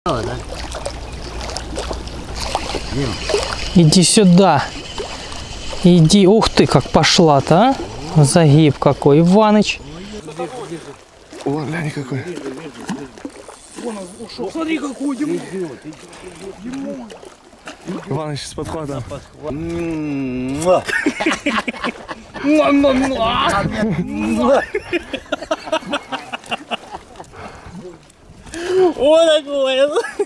Иди сюда. Иди. Ух ты, как пошла-то, а? Загиб какой, Иваныч. О, глянь какой. Вон он ушел. Смотри, какой Димон. Иваныч с подхватом. Вот такое.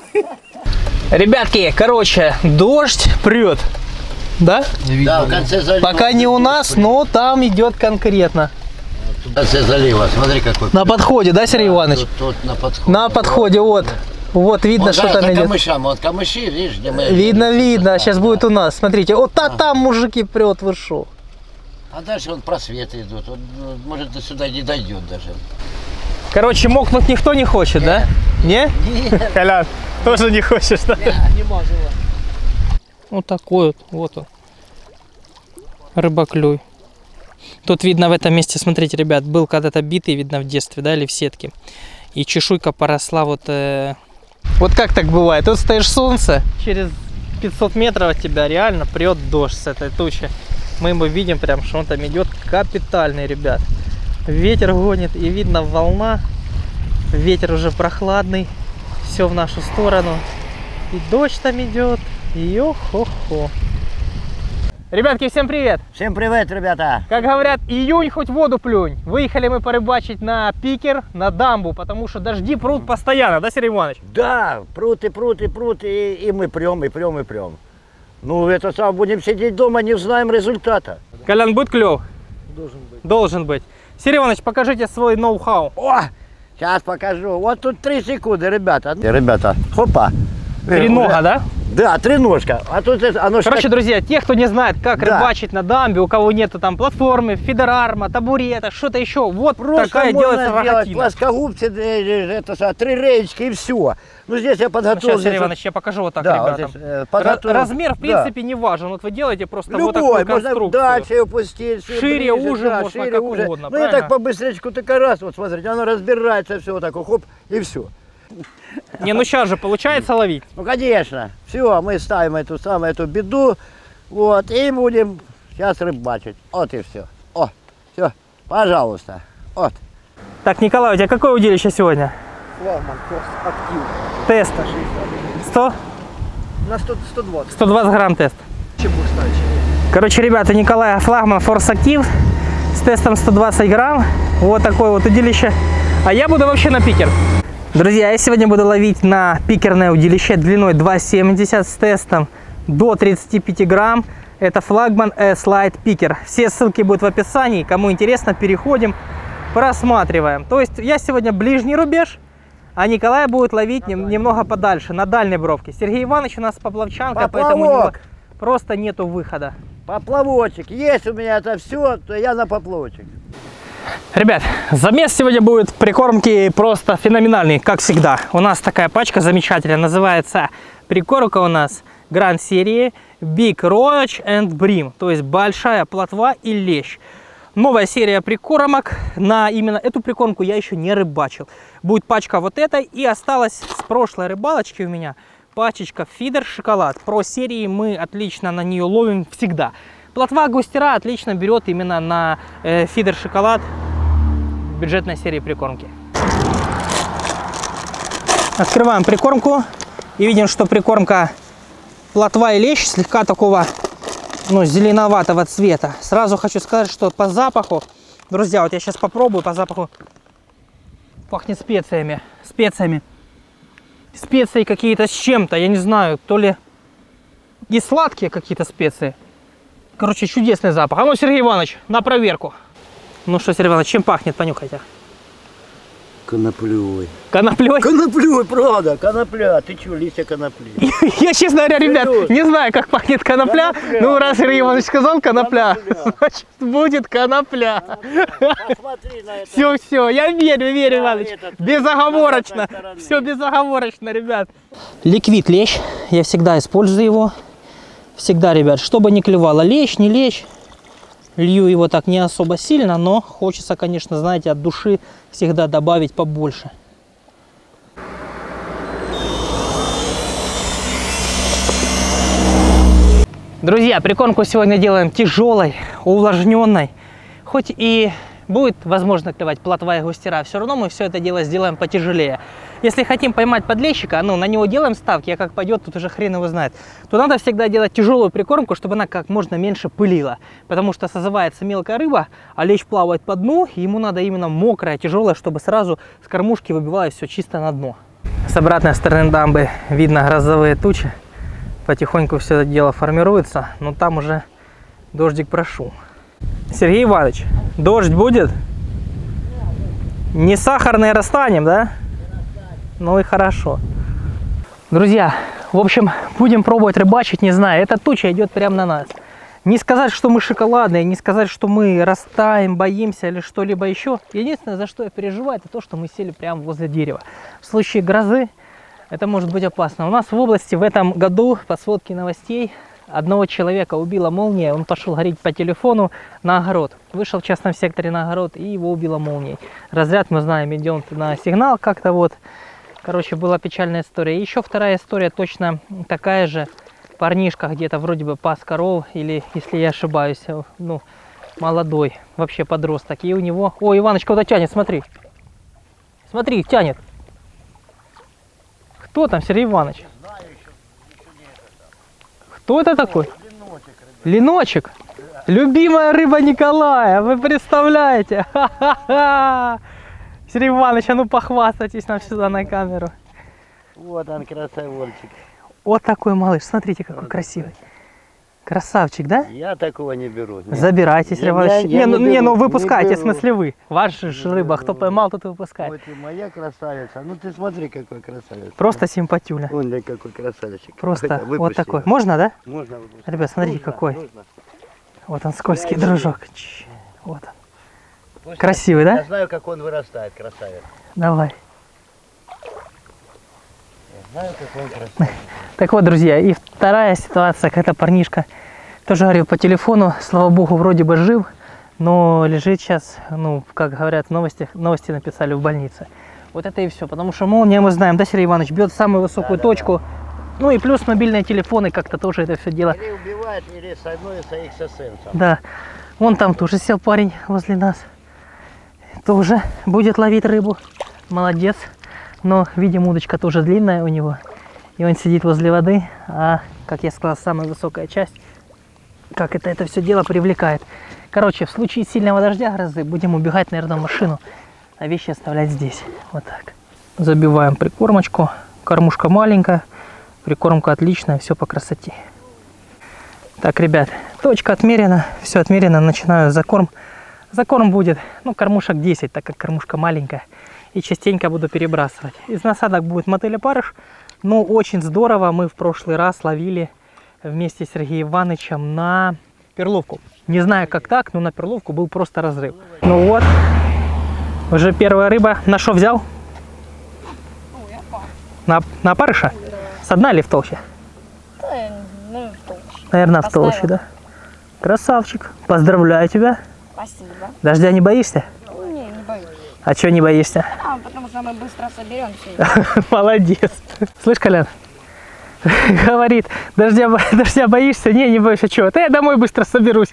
Ребятки, короче, дождь прет. Да? Да, в конце залива. Пока не у нас, но там идет конкретно. В конце залива, смотри какой. На подходе, да, Сергей Иванович? Тут на подходе. На подходе, вот. Вот видно, Вот, что да, там за идет. камышам, вот камыши, видишь, где мы... Видно. Сейчас будет у нас. Смотрите, вот там мужики прет, вы шо. А дальше вон просветы идут. Он, может, до сюда не дойдет даже. Короче, мокнуть никто не хочет, да? Не? Нет. Колян, тоже не хочешь, да? Не может. Вот такой вот он. Рыбоклюй. Тут видно в этом месте, смотрите, ребят, был когда-то битый, видно, в детстве, да, или в сетке. И чешуйка поросла вот... Вот как так бывает? Тут стоишь солнце, через 500 метров от тебя реально прет дождь с этой тучи. Мы его видим прям, что он там идет капитальный, ребят. Ветер гонит, и видно волна. Ветер уже прохладный. Все в нашу сторону. И дождь там идет. Йо-хо-хо. Ребятки, всем привет! Всем привет, ребята! Как говорят, июнь хоть воду плюнь. Выехали мы порыбачить на пикер, на дамбу, потому что дожди прут постоянно, да, Сергей Иванович? Да, прут, и мы прем. Ну, это сам будем сидеть дома, не знаем результата. Колян, будет клев? Должен быть. Сергей Иванович, покажите свой ноу-хау. О, сейчас покажу. Вот тут 3 секунды, ребята. Ребята, хопа. Тренога, да? Да, треножка. А тут это, оно Короче, так... друзья, те, кто не знает, как Да. рыбачить на дамбе, у кого нету там платформы, фидерарма, табурета, что-то еще, вот Просто такая можно делается сделать рогатина. плоскогубцы, это 3 реечки и все. Ну, здесь я подготовил. Сейчас, Сергей Иванович, я покажу вот так, да, вот ребятам. здесь, подготовил. Размер, в принципе, не важен. Вот вы делаете просто вот Любой, такую можно конструкцию. дальше опустить. Шире, ближе, уже, да, можно шире, как уже. угодно, Ну и правильно? так побыстречку, только раз, вот смотрите, оно разбирается, все вот так, хоп, и все. Не, ну сейчас же получается ловить. Ну, конечно. Все, мы ставим эту беду, вот, и будем сейчас рыбачить. Вот и все. О, все, пожалуйста. Вот. Так, Николай, у тебя какое удилище сегодня? Флагман, актив. Тест. 100? На 120. 120 грамм тест. Чем будешь ставить? Короче, ребята, у Николая флагман Force Active с тестом 120 грамм. Вот такое вот удилище. А я буду вообще на пикер. Друзья, я сегодня буду ловить на пикерное удилище длиной 2,70 с тестом до 35 грамм. Это флагман S-Lite Picker. Все ссылки будут в описании. Кому интересно, переходим, просматриваем. То есть я сегодня ближний рубеж, а Николай будет ловить немного подальше, на дальней бровке. Сергей Иванович у нас поплавчанка, поэтому у него просто нету выхода. Поплавочек. Есть у меня это все, то я на поплавочек. Ребят, замес сегодня будет прикормки просто феноменальный, как всегда. У нас такая пачка замечательная, называется прикормка у нас Гранд серии Big Roach and Bream, то есть большая плотва и лещ. Новая серия прикормок, на именно эту прикормку я еще не рыбачил. Будет пачка вот этой, и осталась с прошлой рыбалочки у меня пачечка фидер шоколад. Про серии мы отлично на нее ловим всегда. Плотва густера отлично берет именно на фидер шоколад бюджетной серии прикормки. Открываем прикормку и видим, что прикормка плотва и лещ слегка такого, ну, зеленоватого цвета. Сразу хочу сказать, что по запаху, друзья, вот я сейчас попробую по запаху, пахнет специями. Специи какие-то с чем-то, я не знаю, то ли и сладкие какие-то специи. Короче, чудесный запах. А ну, Сергей Иванович, на проверку. Ну что, Сергей Иванович, чем пахнет? Понюхайте. Коноплей. Коноплей? Коноплей, правда, конопля. Ты что, листья конопли? Я, честно говоря, ребят, не знаю, как пахнет конопля. Ну, раз Сергей Иванович сказал конопля, значит, будет конопля. Посмотри на это. Все, я верю, Иванович. Безоговорочно. Все безоговорочно, ребят. Ликвид лещ. Я всегда использую его. Всегда, ребят, чтобы не клевало лещ, не лещ. Лью его так не особо сильно, но хочется, конечно, знаете, от души всегда добавить побольше. Друзья, прикормку сегодня делаем тяжелой, увлажненной. Хоть и будет, возможно, клевать плотва и густера, все равно мы все это дело сделаем потяжелее. Если хотим поймать подлещика, ну, на него делаем ставки, а как пойдет, тут уже хрен его знает, то надо всегда делать тяжелую прикормку, чтобы она как можно меньше пылила. Потому что созывается мелкая рыба, а лещ плавает по дну, и ему надо именно мокрая, тяжелая, чтобы сразу с кормушки выбивалось все чисто на дно. С обратной стороны дамбы видно грозовые тучи. Потихоньку все это дело формируется, но там уже дождик прошел. Сергей Иванович, дождь будет? Не сахарный расстанем, да? Ну и хорошо. Друзья, в общем, будем пробовать рыбачить, не знаю, эта туча идет прямо на нас. Не сказать, что мы шоколадные, не сказать, что мы растаем, боимся или что-либо еще. Единственное, за что я переживаю, это то, что мы сели прямо возле дерева. В случае грозы это может быть опасно. У нас в области в этом году, по сводке новостей, одного человека убила молния. Он пошел гореть по телефону на огород. Вышел в частном секторе на огород, и его убила молнией. Разряд, мы знаем, идет на сигнал как-то вот. Короче, была печальная история. И еще вторая история точно такая же. Парнишка где-то вроде бы пас коров, или, если я ошибаюсь, ну, молодой, вообще подросток. И у него... О, Иваныч куда тянет, смотри. Смотри, тянет. Кто там, Сергей Иванович? Кто это такой? Леночек. Любимая рыба Николая, вы представляете? Ха-ха-ха! Сергей Иванович, а ну похвастайтесь нам сюда на камеру. Вот он, красавольчик. Вот такой малыш, смотрите, какой красивый. Красавчик, да? Я такого не беру. Нет. Забирайте, Сергей Иванович. Я не ну беру, выпускайте, не в смысле вы. Ваша же рыба, кто беру. поймал, тот и выпускает. Вот и моя красавица. Ну ты смотри, какой красавец. Просто симпатюля. Он для какой красавчик. Просто Выпусти. вот такой. Можно, да? Можно выпустить. Ребят, смотрите, Нужно, какой. нужно. Вот он, скользкий дружок. Вот он. Пусть Красивый, я да? знаю, как он вырастает, красавец. Давай. Я знаю, как он красавец. Так вот, друзья, и вторая ситуация, когда парнишка тоже говорил по телефону, слава богу, вроде бы жив, но лежит сейчас, ну, как говорят в новостях, новости написали в больнице. Вот это и все, потому что молния, мы знаем, да, Сергей Иванович, бьет самую высокую точку, ну и плюс мобильные телефоны как-то тоже это все дело. Или убивает, или становится экстрасенсом. Да, вон там тоже сел парень возле нас, тоже будет ловить рыбу, молодец, но, видимо, удочка тоже длинная у него, и он сидит возле воды, а, как я сказал, самая высокая часть, как это все дело привлекает. Короче, в случае сильного дождя, грозы, будем убегать, наверное, в машину, а вещи оставлять здесь. Вот так. Забиваем прикормочку. Кормушка маленькая, прикормка отличная, все по красоте. Так, ребят, точка отмерена, все отмерено, начинаю закорм. Закорм будет, ну, кормушек 10, так как кормушка маленькая. И частенько буду перебрасывать. Из насадок будет мотыль опарыш, но очень здорово мы в прошлый раз ловили вместе с Сергеем Ивановичем на перловку. Не знаю как так, но на перловку был просто разрыв. Ну вот, уже первая рыба. На что взял? На опарыша? Со дна или в толще? Ну, в толще. Наверное, в толще, да? Красавчик. Поздравляю тебя. Спасибо. Дождя не боишься? Не, не боюсь. А чего не боишься? Потому что мы быстро соберемся. Молодец. Слышь, Колян? Говорит, дождя боишься? Не боишься. Чего? Да я домой быстро соберусь.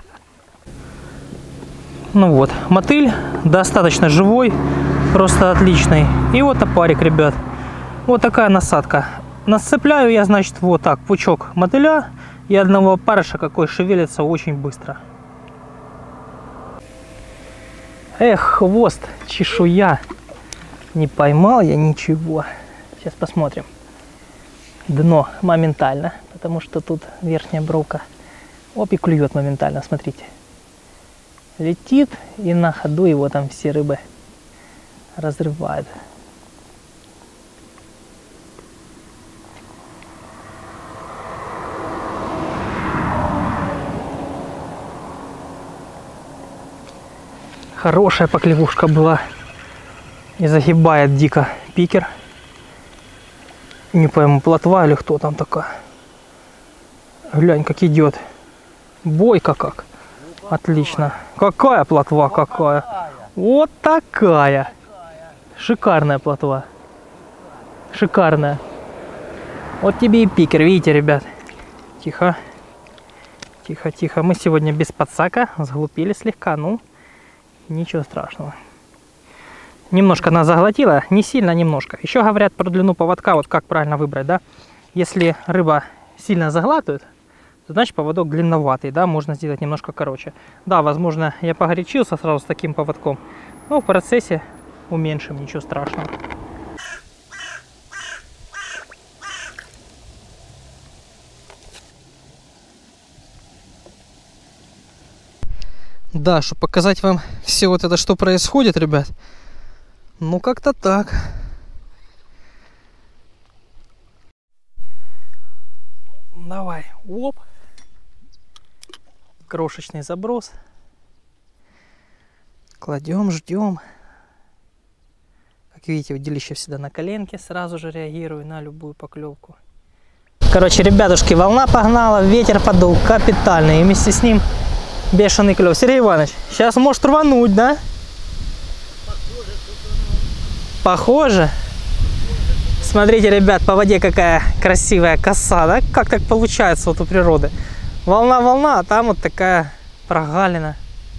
Ну вот, мотыль достаточно живой, просто отличный. И вот опарик, ребят. Вот такая насадка. Насыпляю я, значит, вот так, пучок мотыля и одного опарыша, какой шевелится очень быстро. Эх, хвост, чешуя. Не поймал я ничего. Сейчас посмотрим. Дно моментально, потому что тут верхняя бровка. Оп, и клюет моментально, смотрите. Летит, и на ходу его там все рыбы разрывают. Хорошая поклевушка была. И загибает дико пикер. Не пойму, плотва или кто там такая. Глянь, как идет. Бойко как. Отлично. Какая плотва, какая. Вот такая. Шикарная плотва. Шикарная. Вот тебе и пикер, видите, ребят. Тихо. Тихо, тихо. Мы сегодня без подсака, сглупили слегка, ну, ничего страшного. Немножко нас заглотила, не сильно, немножко. Еще говорят про длину поводка, вот как правильно выбрать, да. Если рыба сильно заглатывает, то значит поводок длинноватый, да, можно сделать немножко короче. Да, возможно, я погорячился сразу с таким поводком, но в процессе уменьшим, ничего страшного. Да, чтобы показать вам все вот это, что происходит, ребят. Ну, как-то так. Давай, оп. Крошечный заброс. Кладем, ждем. Как видите, удилище всегда на коленке. Сразу же реагирую на любую поклевку. Короче, ребятушки, волна погнала, ветер подул капитальный. И вместе с ним бешеный клев. Сергей Иванович, сейчас может рвануть, да? Похоже. Смотрите, ребят, по воде какая красивая коса, да? Как так получается вот у природы? Волна, а там вот такая прогалина.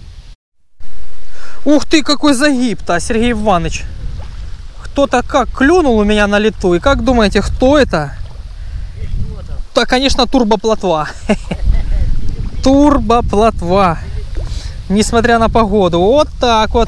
Ух ты, какой загиб-то, Сергей Иванович. Кто-то как клюнул у меня на лету. И как думаете, кто это? Да, конечно, турбоплотва. Турбоплотва. Несмотря на погоду. Вот так вот.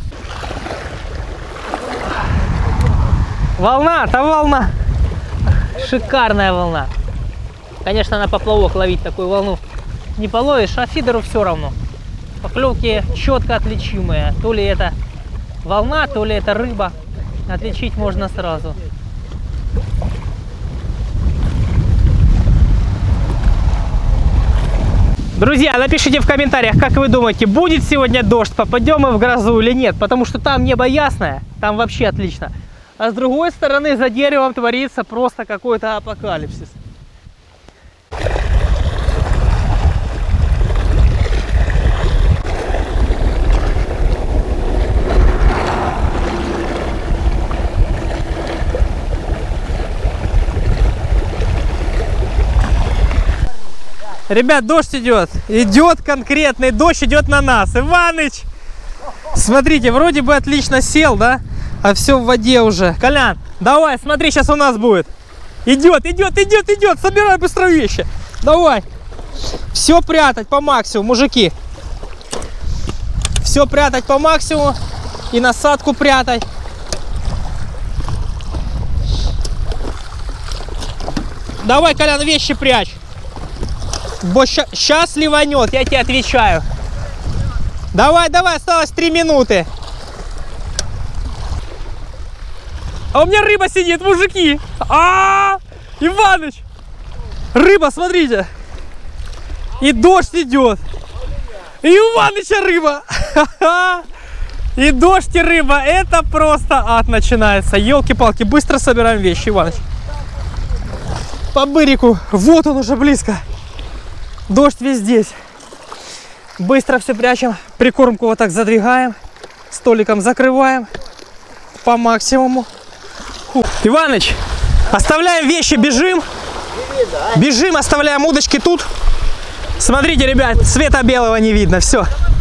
Волна-то волна. Шикарная волна. Конечно, на поплавок ловить такую волну не половишь, а фидеру все равно. Поклевки четко отличимые. То ли это волна, то ли это рыба. Отличить можно сразу. Друзья, напишите в комментариях, как вы думаете, будет сегодня дождь, попадем мы в грозу или нет. Потому что там небо ясное, там вообще отлично. А с другой стороны, за деревом творится просто какой-то апокалипсис. Ребят, дождь идет. Идет конкретный дождь, идет на нас. Иваныч! Смотрите, вроде бы отлично сел, да? А все в воде уже. Колян, давай, смотри, сейчас у нас будет. Идет, идет, идет, идет. Собирай быстро вещи. Давай. Все прятать по максимуму, мужики. Все прятать по максимуму. И насадку прятать. Давай, Колян, вещи прячь. Бо сейчас ливанет, я тебе отвечаю. Давай, давай, осталось 3 минуты. А у меня рыба сидит, мужики. Иваныч! Рыба, смотрите. И дождь идет. И Иваныча рыба. И дождь, и рыба. Это просто ад начинается. Елки-палки, быстро собираем вещи, Иваныч. По бырику. Вот он уже близко. Дождь весь здесь. Быстро все прячем. Прикормку вот так задвигаем. Столиком закрываем. По максимуму. Иваныч, оставляем вещи, бежим. Бежим, оставляем удочки тут. Смотрите, ребят, цвета белого не видно. Все.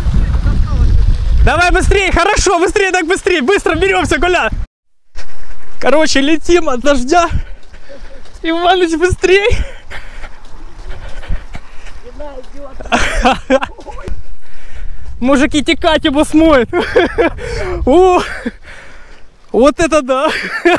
Давай быстрее, хорошо, быстрее, так быстрее. Быстро беремся, Коля. Короче, летим от дождя. Иваныч, быстрее. Мужики, текать его смоет. О, вот это да.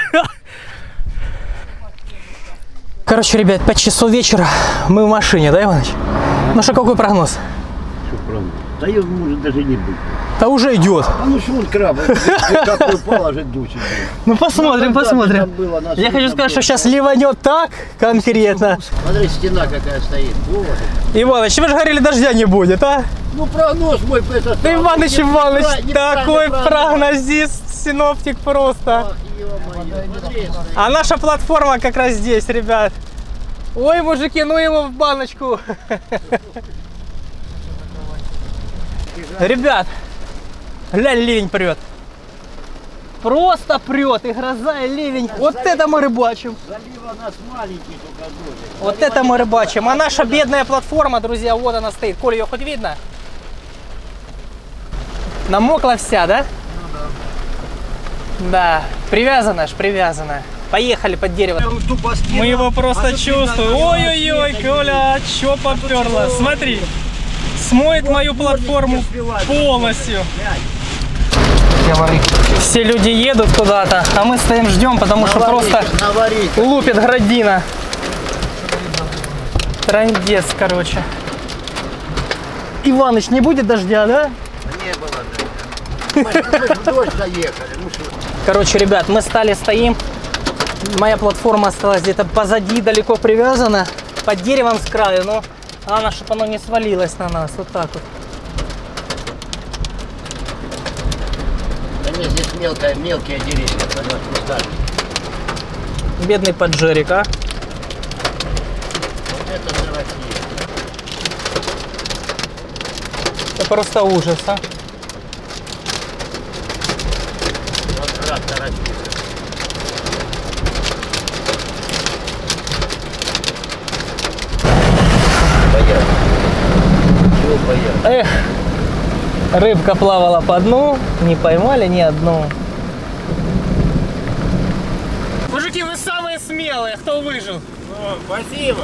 Короче, ребят, 5 часов вечера. Мы в машине, да, Иваныч? Ну что, какой прогноз? Что прогноз? Да ее может даже не быть. Да уже идет. А ну что он краб? Как упал, аж дучит. Ну посмотрим, посмотрим. Я хочу сказать, что сейчас ливанет так конкретно. Смотри, стена какая стоит. Вот. Иваныч, вы же говорили, дождя не будет, а? Ну прогноз мой это. Иваныч, такой прогнозист, синоптик просто. А наша платформа как раз здесь, ребят. Ой, мужики, ну его в баночку. Ребят, глянь, ливень прет. Просто прет, и гроза, и ливень. Вот это мы рыбачим. Залива у нас маленький только дождик. Вот это мы рыбачим. А наша бедная платформа, друзья, вот она стоит. Коль, ее хоть видно? Намокла вся, да? Да, привязана ж, привязана. Поехали под дерево. Мы его просто чувствуем. Ой-ой-ой, Коля, чё попёрло? Смотри, смоет мою платформу полностью. Все люди едут куда-то, а мы стоим ждем, потому что просто лупит градина. Трындец, короче. Иваныч, не будет дождя, да? Не было дождя. Мы в дождь заехали. Ну что? Короче, ребят, мы стоим. Моя платформа осталась где-то позади, далеко привязана, под деревом с краю, но главное, чтобы оно не свалилось на нас. Вот так вот. Да нет, здесь мелкие деревья. Бедный поджерик, а? Вот это же Россия. Это просто ужас, а? Вот трактор Россия. Эх, рыбка плавала по дну, не поймали ни одну. Мужики, вы самые смелые, кто выжил. Спасибо.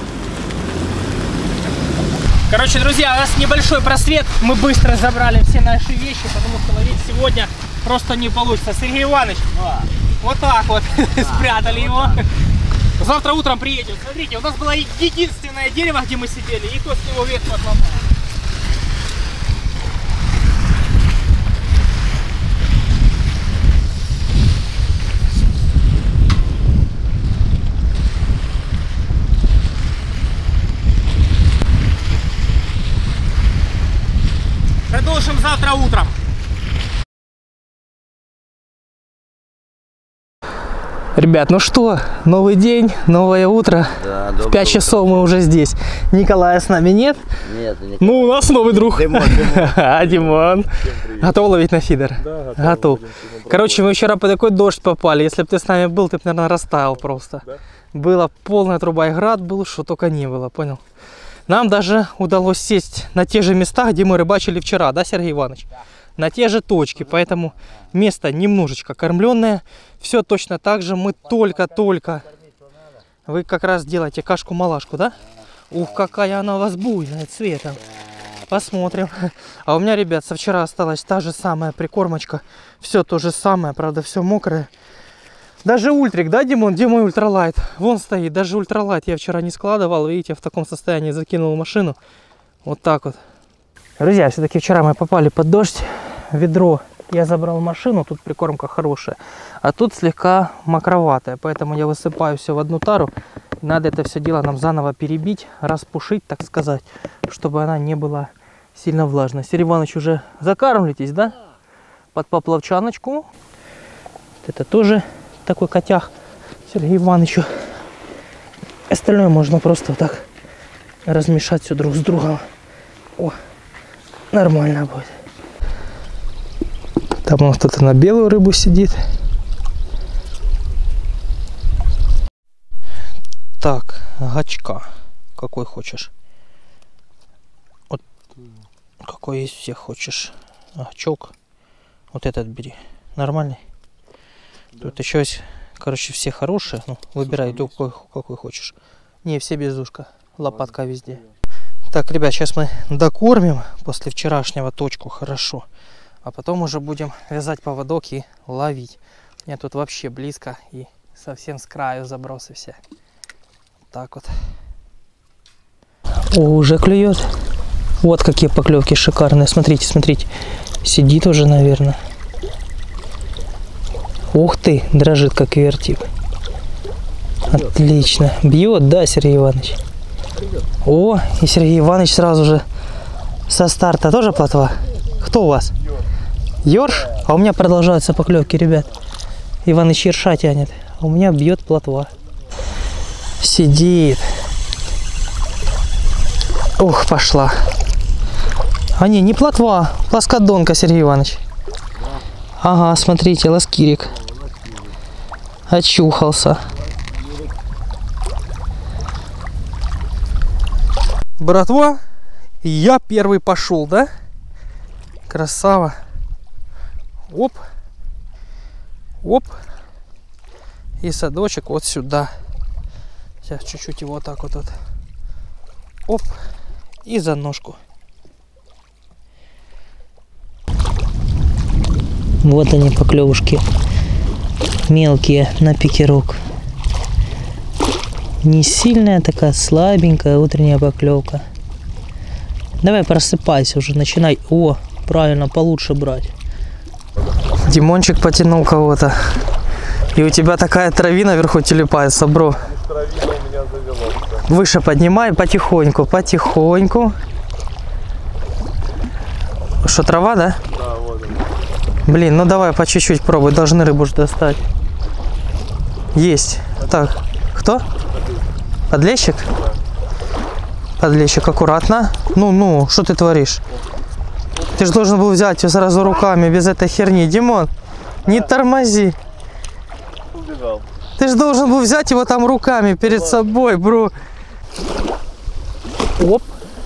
Короче, друзья, у нас небольшой просвет. Мы быстро забрали все наши вещи, потому что ловить сегодня просто не получится. Сергей Иванович, вот так вот спрятали его. Завтра утром приедем. Смотрите, у нас было единственное дерево, где мы сидели, и то с него ветку отломали. Продолжим завтра утром. Ребят, ну что, новый день, новое утро. Да, в 5 часов мы уже здесь. Николая с нами нет. Нет, Ну, у нас новый друг. Димон. А, Димон. Готов ловить на фидер? Да, готов. Короче, мы вчера под такой дождь попали. Если бы ты с нами был, ты бы, наверное, растаял просто. Да? Была полная труба, и град был, что только не было, понял? Нам даже удалось сесть на те же места, где мы рыбачили вчера, да, Сергей Иванович? Да. На те же точки, поэтому место немножечко кормленное. Все точно так же, мы только-только... Вы как раз делаете кашку-малашку, да? Ух, какая она у вас буйная цветом. Посмотрим. А у меня, ребят, со вчера осталась та же самая прикормочка. Все то же самое, правда, все мокрое. Даже ультрик, да, Димон? Где мой ультралайт? Вон стоит, даже ультралайт я вчера не складывал. Видите, в таком состоянии закинул в машину. Вот так вот. Друзья, все-таки вчера мы попали под дождь. Ведро я забрал в машину, тут прикормка хорошая. А тут слегка мокроватая, поэтому я высыпаю все в одну тару. Надо это все дело нам заново перебить, распушить, так сказать, чтобы она не была сильно влажной. Сергей Иванович, уже закармливаетесь, да? Под поплавчаночку. Это тоже такой котях Сергею Ивановичу. Остальное можно просто вот так размешать все друг с другом. О, нормально будет. Там у нас кто-то на белую рыбу сидит. Так, гачка. Какой хочешь? Вот какой из всех хочешь? Гачок. Вот этот бери. Нормальный? Да. Тут еще есть, короче, все хорошие. Ну, выбирай, какой хочешь. Не, все без ушка. Лопатка везде. Так, ребят, сейчас мы докормим после вчерашнего точку хорошо. А потом уже будем вязать поводок и ловить. У меня тут вообще близко и совсем с краю забросы все. Так вот. О, уже клюет. Вот какие поклевки шикарные. Смотрите, смотрите. Сидит уже, наверное. Ух ты, дрожит как вертик. Отлично. Бьет, да, Сергей Иванович? О, и Сергей Иванович сразу же со старта. Тоже плотва? Кто у вас? Ёрш? А у меня продолжаются поклевки, ребят. Иваныч ерша тянет. А у меня бьет плотва. Сидит. Ух, пошла. А не плотва, плоскодонка, Сергей Иванович. Ага, смотрите, ласкирик. Очухался. Братва, я первый пошел, да? Красава. Оп. Оп. И садочек вот сюда. Сейчас чуть-чуть его вот так вот. Оп. И за ножку. Вот они, поклевушки. Мелкие на пикерок. Не сильная такая, слабенькая утренняя поклевка. Давай просыпайся уже, начинай. О, правильно, получше брать. Димончик потянул кого-то. И у тебя такая травина наверху телепается, бро. Травина у меня завелась. Выше поднимай, потихоньку, потихоньку. Что, трава, да? Да, вот он. Блин, ну давай по чуть-чуть пробуй, должны рыбу же достать. Есть. Так, кто? Подлещик? Подлещик, аккуратно. Ну, что ты творишь? Ты же должен был взять ее сразу руками, без этой херни. Димон, не тормози. Убежал. Ты же должен был взять его там руками перед собой, бро. Оп.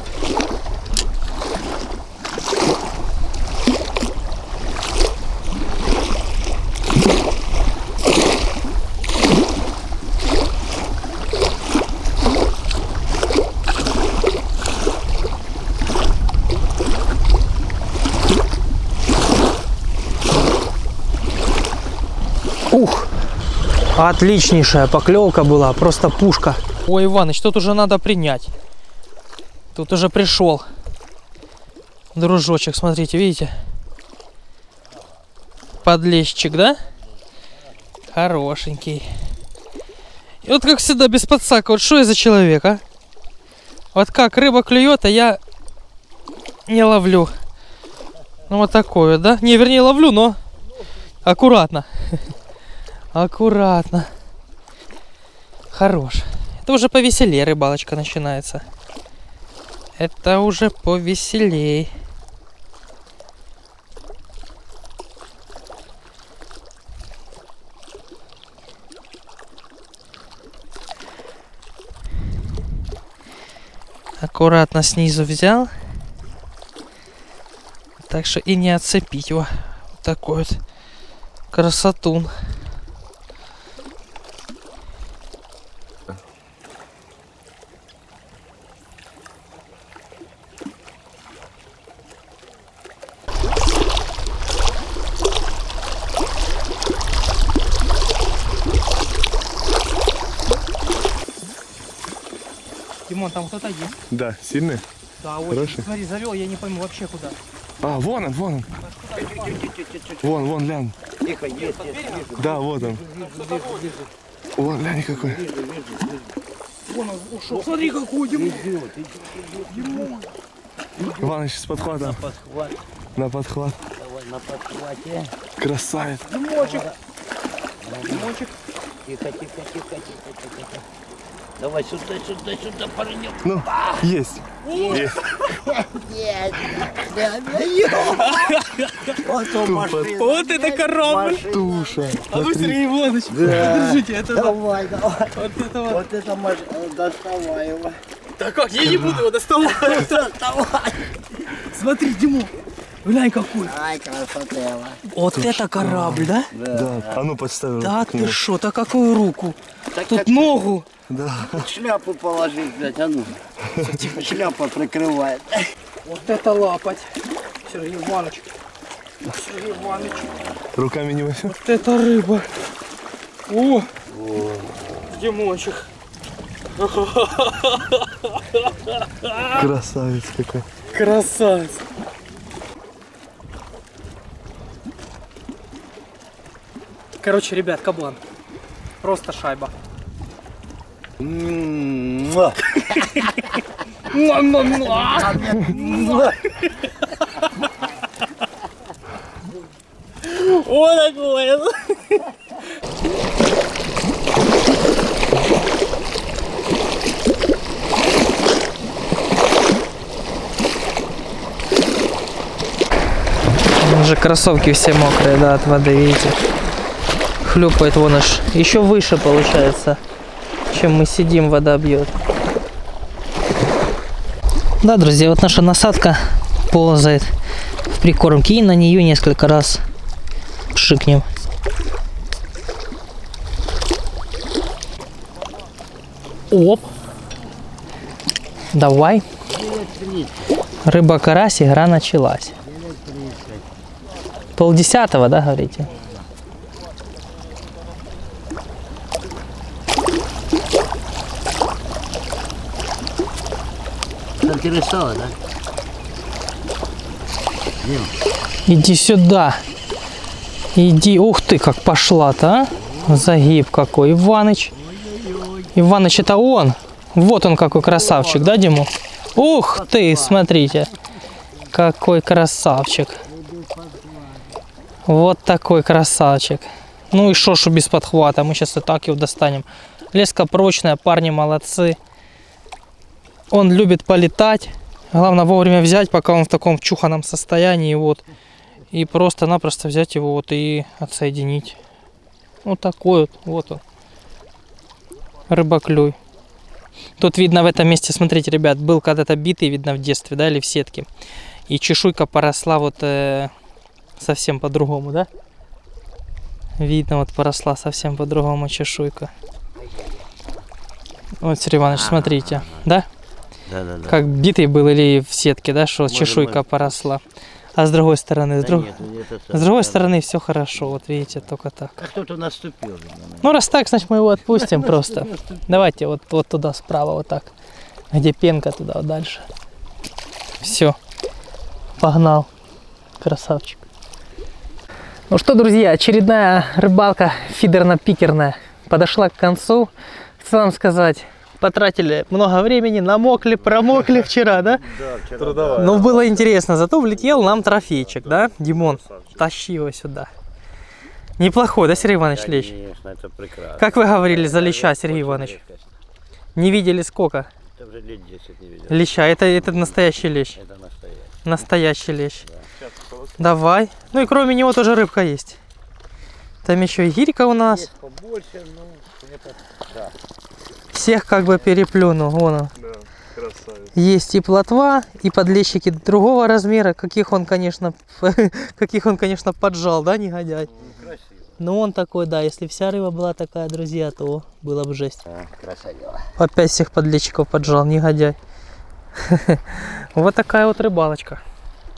Ух, отличнейшая поклевка была, просто пушка. Ой, Иваныч, тут уже надо принять. Тут уже пришел дружочек, смотрите, видите? Подлещик, да? Хорошенький. И вот как всегда без подсака, вот что я за человек, а? Вот как рыба клюет, а я не ловлю. Ну вот такое, вот, да? Не, вернее ловлю, но аккуратно. Аккуратно. Хорош. Это уже повеселее рыбалочка начинается. Это уже повеселей. Аккуратно снизу взял. Так что и не отцепить его. Вот такой вот красотун. Димон, там кто-то есть? Да, сильный? Да, очень. Хороший? Смотри, завел, я не пойму вообще куда. А, вон он, вон он. Вон, глянь. Тихо, есть. Да, вот он. Вон, глянь какой. Вон он ушел. Смотри, какой Димон. Иваныч с подхватом. Подхват. На подхват. Давай на подхвате. Красавец. Димончик. Димончик. Тихо. Давай сюда парнем. Ну, есть. Есть. Нет. Вот он машина. Вот это корабль. Туша. А вы, Сергей Иванович, держите, это Давай. вот это вот. Вот это машина. Доставай его. Да как, я не буду его доставать. Доставай. Смотри, Димон, глянь какой. Ай, красота. Вот это корабль, да? Да. А ну подставил. Да ты шо, да какую руку? Так Тут ногу. Да. шляпу положить, блядь, а ну. Шляпа прикрывает. Вот это лапать. Сергей Иванович. Сергей Иванович. Руками не возьмешь? Вот это рыба. О! Димончик. Красавец какой. Красавец. Короче, ребят, каблан. Просто шайба. Муа. Вот такое. Уже кроссовки все мокрые, да, от воды, видите. Хлюпает вон аж. Еще выше получается, чем мы сидим, вода бьет. Да, друзья, вот наша насадка ползает в прикормке. И на нее несколько раз пшикнем. Оп. Давай. Рыба-карась, игра началась. 9:30, да, говорите? Заинтересовала, да? Иди сюда. Иди. Ух ты, как пошла-то, а? Загиб какой. Иваныч. Иваныч, это он. Вот он какой красавчик, да, Диму? Ух ты, смотрите. Какой красавчик. Вот такой красавчик. Ну и шошу без подхвата. Мы сейчас и так его достанем. Леска прочная, парни молодцы. Он любит полетать. Главное вовремя взять, пока он в таком чуханом состоянии. Вот. И просто-напросто взять его вот и отсоединить. Вот такой вот. Вот он. Рыбоклюй. Тут видно в этом месте, смотрите, ребят, был когда-то битый, видно, в детстве, да, или в сетке. И чешуйка поросла вот совсем по-другому, да? Видно, вот поросла совсем по-другому чешуйка. Вот, Сергей Иванович, смотрите, да? Да. Как битый был или в сетке, да, что чешуйка поросла. А с другой стороны, с другой стороны все хорошо, вот видите, только так. А кто-то наступил. Ну, раз так, значит, мы его отпустим просто. Давайте вот туда справа, вот так. Где пенка, туда вот дальше. Все. Погнал. Красавчик. Ну что, друзья, очередная рыбалка фидерно-пикерная подошла к концу. В целом сказать, потратили много времени, намокли, промокли вчера, да? Да, вчера. Ну, было интересно, зато влетел нам трофейчик, да? Димон, тащи его сюда. Неплохой, да, Сергей Иванович, лещ? Конечно, это прекрасно. Как вы говорили за леща, Сергей Иванович? Не видели сколько? Это уже лет 10 не видел. Леща, это настоящий лещ. Это настоящий. Настоящий лещ. Давай. Ну и кроме него тоже рыбка есть. Там еще и гирька у нас. Есть побольше, но это, да. Всех как бы переплюнул. Вон он. Да, красавец. Есть и плотва, и подлещики другого размера, каких он, конечно, поджал, да, негодяй? Красиво. Но он такой, да, если вся рыба была такая, друзья, то было бы жесть. Красиво. Опять всех подлещиков поджал, негодяй. Вот такая вот рыбалочка.